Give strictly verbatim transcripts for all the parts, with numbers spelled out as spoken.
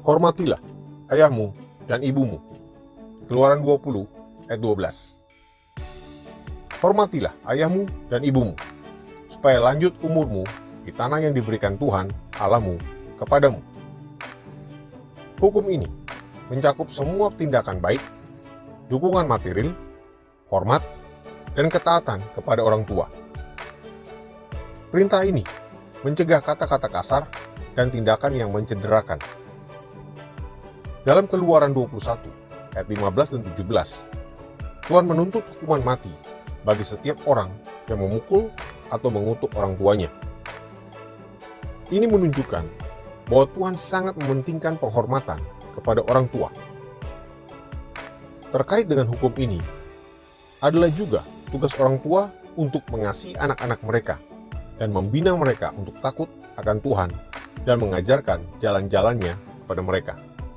Hormatilah ayahmu dan ibumu. Keluaran dua puluh ayat dua belas. Hormatilah ayahmu dan ibumu, supaya lanjut umurmu di tanah yang diberikan Tuhan Allahmu kepadamu. Hukum ini mencakup semua tindakan baik, dukungan material, hormat, dan ketaatan kepada orang tua. Perintah ini mencegah kata-kata kasar dan tindakan yang mencederakan. Dalam Keluaran dua puluh satu ayat lima belas dan tujuh belas, Tuhan menuntut hukuman mati bagi setiap orang yang memukul atau mengutuk orang tuanya. Ini menunjukkan bahwa Tuhan sangat mementingkan penghormatan kepada orang tua. Terkait dengan hukum ini, adalah juga tugas orang tua untuk mengasihi anak-anak mereka dan membina mereka untuk takut akan Tuhan dan mengajarkan jalan-jalannya kepada mereka.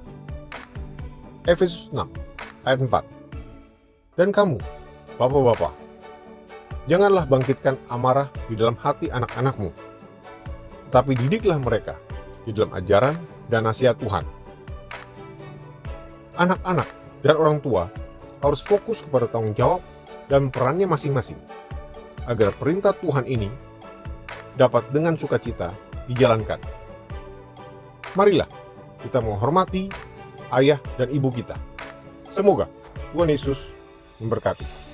Efesus enam ayat empat. Dan kamu, bapak-bapak, janganlah bangkitkan amarah di dalam hati anak-anakmu, tapi didiklah mereka di dalam ajaran dan nasihat Tuhan. Anak-anak dan orang tua harus fokus kepada tanggung jawab dan perannya masing-masing, agar perintah Tuhan ini dapat dengan sukacita dijalankan. Marilah kita menghormati ayah dan ibu kita. Semoga Tuhan Yesus memberkati.